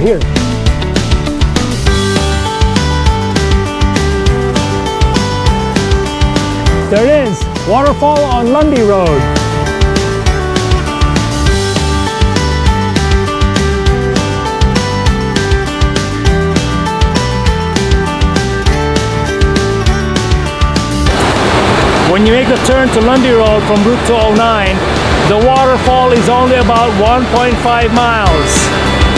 here. There it is, Waterfall on Lundy Road. When you make the turn to Lundy Road from Route 209, the waterfall is only about 1.5 miles.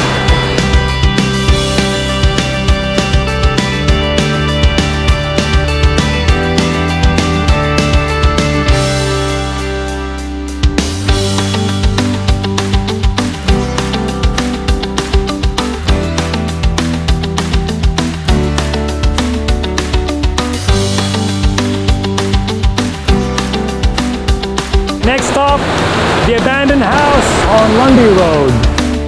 Next stop, the abandoned house on Lundy Road.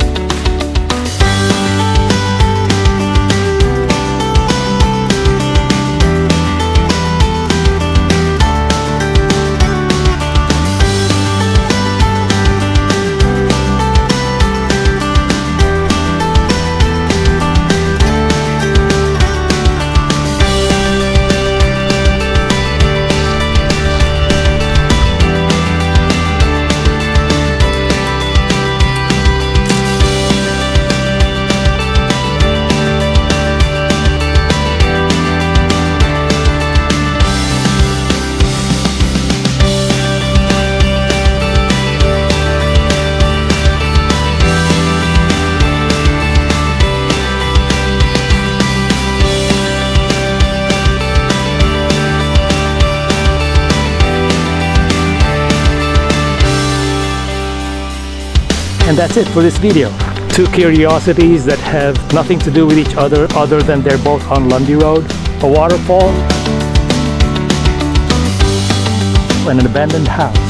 And that's it for this video. Two curiosities that have nothing to do with each other than they're both on Lundy Road. A waterfall and an abandoned house.